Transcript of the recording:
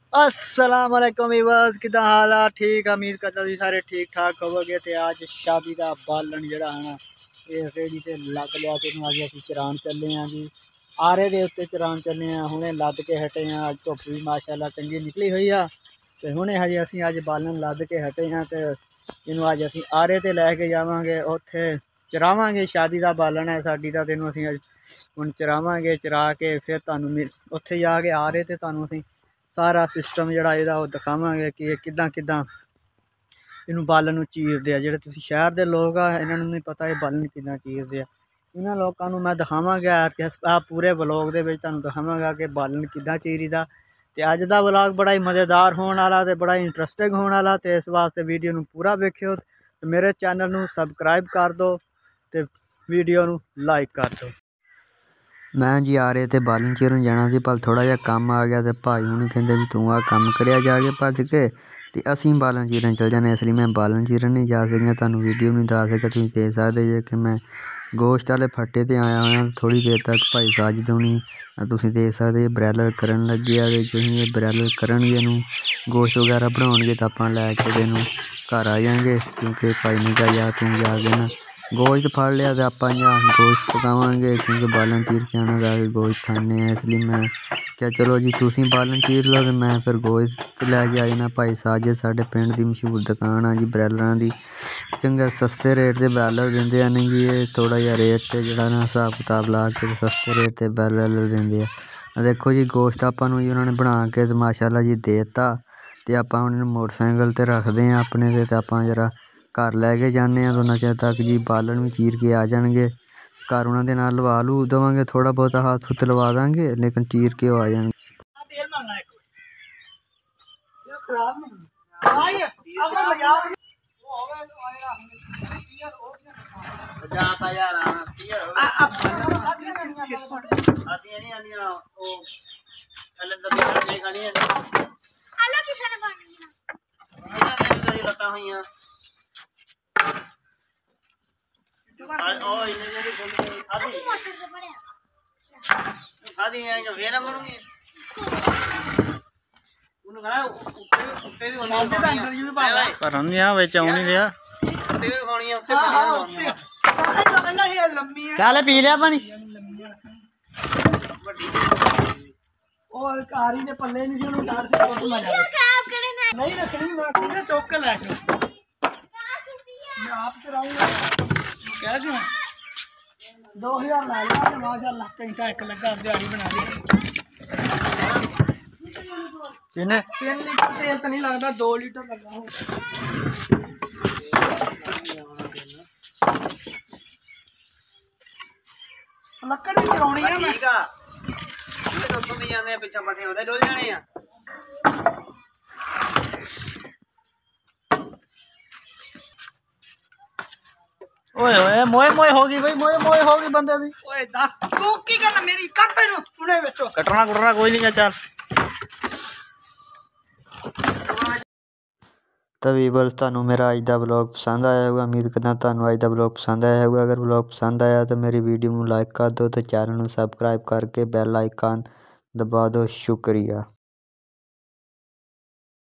अस्सलाम वालेकुम वीवर्स, किदा हाल है? ठीक, उम्मीद करता जी सारे ठीक ठाक होवोगे। तो अज शादी का बालन जड़ा है ना ये रेडी से लग लिया कि अज असीं चरान चले हैं जी। आरे दे उत्ते चरान चले हैं, हुणे लद के हटे हैं। अज धुप भी माशाअल्लाह चंगी निकली हुई है। तो हुणे हजे असीं अज बालन लद के हटे हैं। तो इनू अज असीं आरे ते लैके जावांगे, उत्थे चरावांगे। शादी का बालन है साडी दा, तेनू असीं अज हुण चरावांगे। चरा के फिर तुहानूं उत्थे जाके आरे ते तुहानूं असीं सारा सिस्टम जोड़ा ये दिखावे कि किदा किदा इनू बालन चीरते हैं। जोड़े तुम शहर के लोग आ इन्होंने नहीं पता ये बालन किदा चीरते हैं। इन्होंने लोगों मैं दिखावगा आ पूरे ब्लॉग के दिखावगा कि बालन किदा चीरीदा। तो अज का ब्लॉग बड़ा ही मज़ेदार होने वाला, तो बड़ा ही इंटरस्टिंग होने वाला। तो इस वास्ते वीडियो में पूरा वेखियो। तो मेरे चैनल में सबसक्राइब कर दो, तो वीडियो में लाइक कर दो। मैं जी आ रहे थे बालन चीरन जाना सी, पर थोड़ा जिहा काम आ गया। तो भाई हुणी कहते भी तू आ काम करिया जाके भज के, तो असीं बालन चीरन चल जाने। इसलिए मैं बालन चीरन नहीं जा सकिया, तुहानूं वीडियो नहीं दस सकिया। तुसीं देख सकदे जे कि मैं गोश्त वाले फट्टे ते आया होया। थोड़ी देर तक भाई साजिद हुणी तुसीं देख सकदे ब्रैलर करन लगे आ। जो ये ब्रैलर करनगे इहनूं गोश्त वगैरह बनाउणगे तो आपां लैके ते इहनूं घर आ जाएंगे, क्योंकि भाई ने कहा यार तू जाके ना गोश्त फड़ लिया तो आप गोश्त पकावांगे, क्योंकि बालन चीर के आना था कि गोश्त खाने हैं। इसलिए मैं क्या चलो जी तुसीं बालन चीर लो, तो मैं फिर गोश्त लैके आ जाना। भाई साजिद साढ़े पिंड की मशहूर दुकान आ जी ब्रैलर की, चंगे सस्ते रेट के ब्रैलर देंदे हैं। कि ये थोड़ा जिहा रेट ते जिहड़ा ना हिसाब किताब ला के सस्ते रेट ते ब्रैलर देंदे आ। देखो जी गोश्त आपां नूं जी उन्होंने बना के तो माशाअल्लाह जी देता। तो आपां हुण मोटरसाइकिल ते रखदे हैं अपने ते आपां जरा घर लैके जाने तो उन्ना चिर तक जी बालन भी चीर के आ जाएंगे। घर उन्होंने नाल लवा लू देवांगे, थोड़ा बहुत हाथ हुथ लवा देंगे, लेकिन चीर के आ जाएंगे। चल पी लिया पानी। कारी ने पल्ले नहीं रखनी, मैं चौक के लैके मैं आप कराऊंगा। कह क्यों 2000 ला लिया माशाअल्लाह, घंटा एक लगा दिहाड़ी बना ली। 3 लीटर तेल तो नहीं लगता, 2 लीटर लगा हूँ। लकड़ भी चराउणी है मैं। पिछा पटे होते डोल जाने आ। ओए ओए मोए मोए होगी भाई, मोए मोए होगी बंदे दी। ओए दस तू की करना मेरी कट इनु उणे विचो कटना कुटना कोई नहीं है। चल तो वीवर्स तुहानूं मेरा अज का ब्लॉग पसंद आया होगा। उम्मीद करदा तुहानूं अज का ब्लॉग पसंद आया होगा। अगर ब्लॉग पसंद आया तो मेरी वीडियो में लाइक कर दो, तो चैनल में सबसक्राइब करके बैल आइकन दबा दो। शुक्रिया।